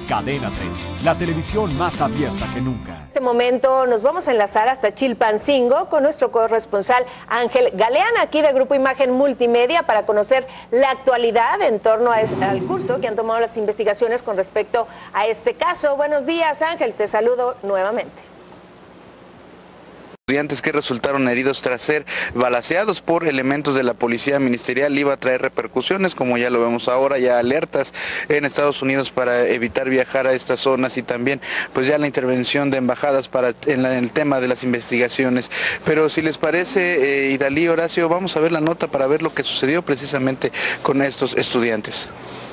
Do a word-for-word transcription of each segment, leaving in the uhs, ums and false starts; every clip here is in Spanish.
Cadena treinta, la televisión más abierta que nunca. En este momento nos vamos a enlazar hasta Chilpancingo con nuestro corresponsal Ángel Galeana, aquí de Grupo Imagen Multimedia, para conocer la actualidad en torno a este, al curso que han tomado las investigaciones con respecto a este caso. Buenos días, Ángel, te saludo nuevamente. Estudiantes que resultaron heridos tras ser balaceados por elementos de la policía ministerial iba a traer repercusiones, como ya lo vemos ahora, ya alertas en Estados Unidos para evitar viajar a estas zonas y también pues ya la intervención de embajadas para en, la, en el tema de las investigaciones. Pero si les parece, eh, Idalí, Horacio, vamos a ver la nota para ver lo que sucedió precisamente con estos estudiantes.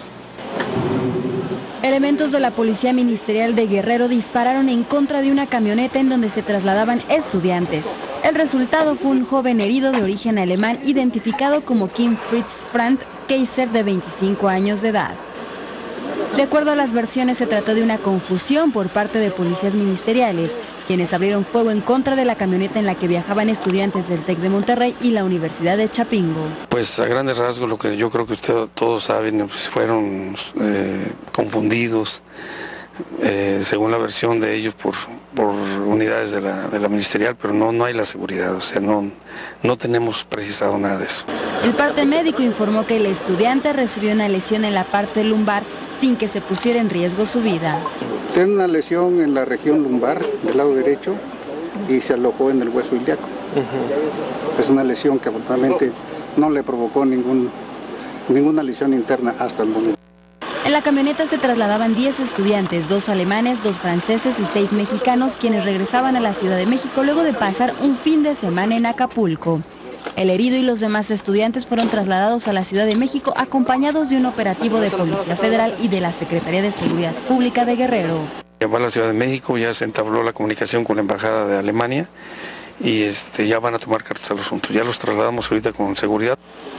Elementos de la Policía Ministerial de Guerrero dispararon en contra de una camioneta en donde se trasladaban estudiantes. El resultado fue un joven herido de origen alemán identificado como Kim Fritz Frank Kaiser, de veinticinco años de edad. De acuerdo a las versiones, se trató de una confusión por parte de policías ministeriales, quienes abrieron fuego en contra de la camioneta en la que viajaban estudiantes del TEC de Monterrey y la Universidad de Chapingo. Pues a grandes rasgos, lo que yo creo que ustedes todos saben, pues fueron eh, confundidos, eh, según la versión de ellos, por, por unidades de la, de la ministerial, pero no, no hay la seguridad, o sea, no, no tenemos precisado nada de eso. El parte médico informó que el estudiante recibió una lesión en la parte lumbar sin que se pusiera en riesgo su vida. Tiene una lesión en la región lumbar del lado derecho y se alojó en el hueso ilíaco. Uh-huh. Es una lesión que afortunadamente no le provocó ningún, ninguna lesión interna hasta el momento. En la camioneta se trasladaban diez estudiantes, dos alemanes, dos franceses y seis mexicanos, quienes regresaban a la Ciudad de México luego de pasar un fin de semana en Acapulco. El herido y los demás estudiantes fueron trasladados a la Ciudad de México acompañados de un operativo de Policía Federal y de la Secretaría de Seguridad Pública de Guerrero. Va a la Ciudad de México, ya se entabló la comunicación con la Embajada de Alemania y este, ya van a tomar cartas al asunto. Ya los trasladamos ahorita con seguridad.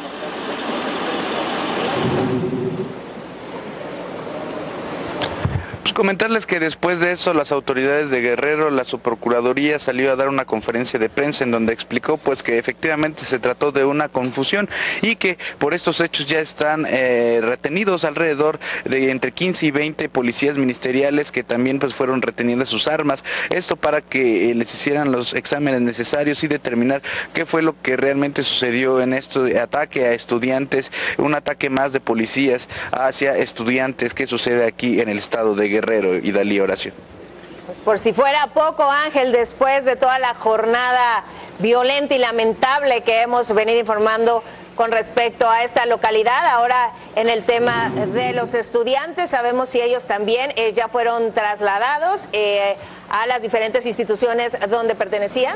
Comentarles que después de eso las autoridades de Guerrero, la subprocuraduría salió a dar una conferencia de prensa en donde explicó pues que efectivamente se trató de una confusión y que por estos hechos ya están eh, retenidos alrededor de entre quince y veinte policías ministeriales que también pues fueron retenidas sus armas, esto para que eh, les hicieran los exámenes necesarios y determinar qué fue lo que realmente sucedió en este ataque a estudiantes, un ataque más de policías hacia estudiantes que sucede aquí en el estado de Guerrero. Y Dalí, Horacio. Pues por si fuera poco, Ángel, después de toda la jornada violenta y lamentable que hemos venido informando con respecto a esta localidad, ahora en el tema de los estudiantes, sabemos si ellos también eh, ya fueron trasladados eh, a las diferentes instituciones donde pertenecían.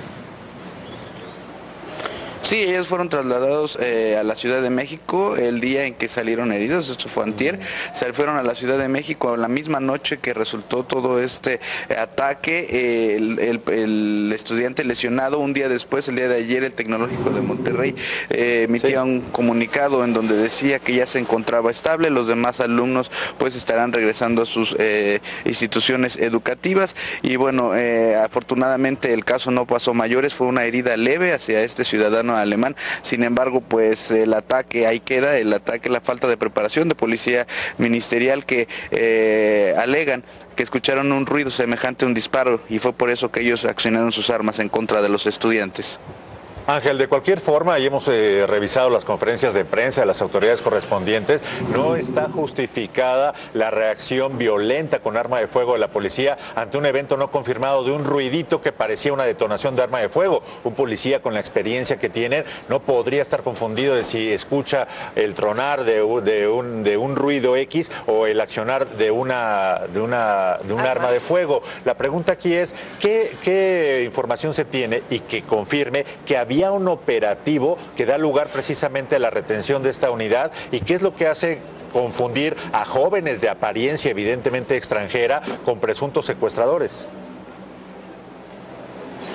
Sí, ellos fueron trasladados eh, a la Ciudad de México el día en que salieron heridos, esto fue antier, se fueron a la Ciudad de México la misma noche que resultó todo este ataque, eh, el, el, el estudiante lesionado un día después, el día de ayer, el Tecnológico de Monterrey eh, emitía sí. un comunicado en donde decía que ya se encontraba estable, los demás alumnos pues estarán regresando a sus eh, instituciones educativas y bueno, eh, afortunadamente el caso no pasó mayores, fue una herida leve hacia este ciudadano alemán, sin embargo pues el ataque ahí queda, el ataque, la falta de preparación de policía ministerial que eh, alegan que escucharon un ruido semejante a un disparo y fue por eso que ellos accionaron sus armas en contra de los estudiantes. Ángel, de cualquier forma, y hemos eh, revisado las conferencias de prensa de las autoridades correspondientes, no está justificada la reacción violenta con arma de fuego de la policía ante un evento no confirmado de un ruidito que parecía una detonación de arma de fuego. Un policía con la experiencia que tiene no podría estar confundido de si escucha el tronar de, de, un, de un ruido X o el accionar de una, de una, de un arma de fuego. La pregunta aquí es, ¿qué, qué información se tiene y que confirme que había un operativo que da lugar precisamente a la retención de esta unidad y qué es lo que hace confundir a jóvenes de apariencia evidentemente extranjera con presuntos secuestradores?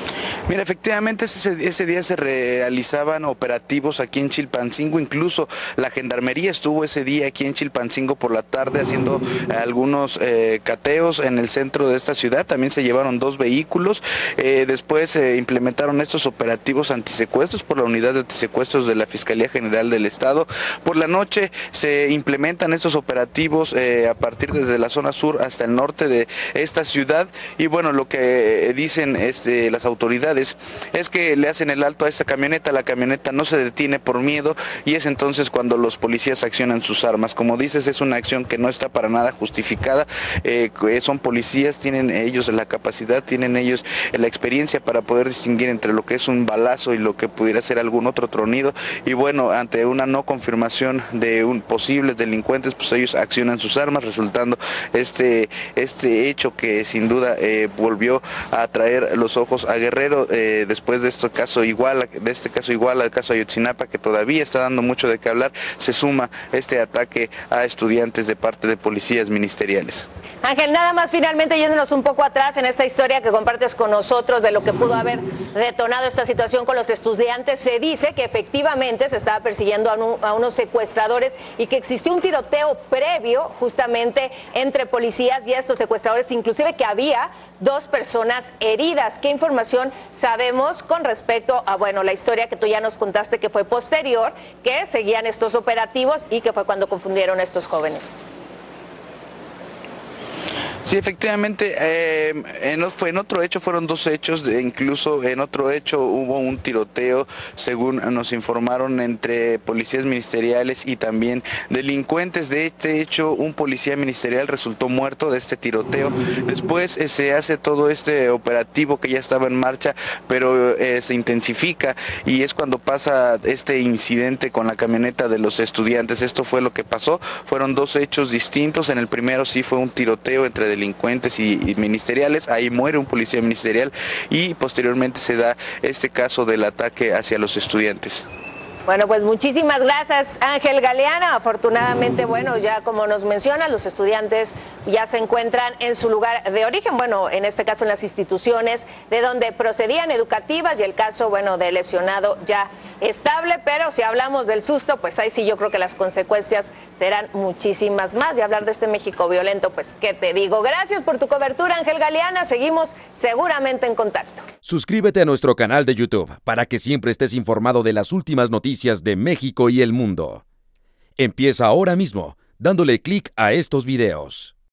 Mira, efectivamente ese, ese día se realizaban operativos aquí en Chilpancingo, incluso la Gendarmería estuvo ese día aquí en Chilpancingo por la tarde haciendo algunos eh, cateos en el centro de esta ciudad. También se llevaron dos vehículos, eh, después se eh, implementaron estos operativos antisecuestros por la unidad de antisecuestros de la Fiscalía General del Estado. Por la noche se implementan estos operativos eh, a partir desde la zona sur hasta el norte de esta ciudad, y bueno, lo que dicen este, las autoridades es que le hacen el alto a esta camioneta, la camioneta no se detiene por miedo, y es entonces cuando los policías accionan sus armas. Como dices, es una acción que no está para nada justificada, eh, son policías, tienen ellos la capacidad, tienen ellos la experiencia para poder distinguir entre lo que es un balazo y lo que pudiera ser algún otro tronido, y bueno, ante una no confirmación de un, posibles delincuentes, pues ellos accionan sus armas, resultando este, este hecho que sin duda eh, volvió a traer los ojos a Guerrero, eh, después de este caso igual, de este caso igual al caso Ayotzinapa, que todavía está dando mucho de qué hablar, se suma este ataque a estudiantes de parte de policías ministeriales. Ángel, nada más finalmente yéndonos un poco atrás en esta historia que compartes con nosotros de lo que pudo haber detonado esta situación con los estudiantes, se dice que efectivamente se estaba persiguiendo a, un, a unos secuestradores y que existió un tiroteo previo justamente entre policías y estos secuestradores, inclusive que había dos personas heridas. ¿Qué información sabemos con respecto a, bueno, la historia que tú ya nos contaste que fue posterior, que seguían estos operativos y que fue cuando confundieron a estos jóvenes? Sí, efectivamente, eh, en, fue, en otro hecho fueron dos hechos, de, incluso en otro hecho hubo un tiroteo, según nos informaron, entre policías ministeriales y también delincuentes. De este hecho, un policía ministerial resultó muerto de este tiroteo. Después eh, se hace todo este operativo que ya estaba en marcha, pero eh, se intensifica, y es cuando pasa este incidente con la camioneta de los estudiantes. Esto fue lo que pasó, fueron dos hechos distintos. En el primero sí fue un tiroteo entre delincuentes y, y ministeriales, ahí muere un policía ministerial, y posteriormente se da este caso del ataque hacia los estudiantes. Bueno, pues muchísimas gracias, Ángel Galeana. Afortunadamente, bueno, ya como nos mencionas, los estudiantes ya se encuentran en su lugar de origen, bueno, en este caso en las instituciones de donde procedían educativas, y el caso, bueno, del lesionado ya estable, pero si hablamos del susto, pues ahí sí yo creo que las consecuencias serán muchísimas más. Y hablar de este México violento, pues, ¿qué te digo? Gracias por tu cobertura, Ángel Galeana. Seguimos seguramente en contacto. Suscríbete a nuestro canal de YouTube para que siempre estés informado de las últimas noticias de México y el mundo. Empieza ahora mismo dándole clic a estos videos.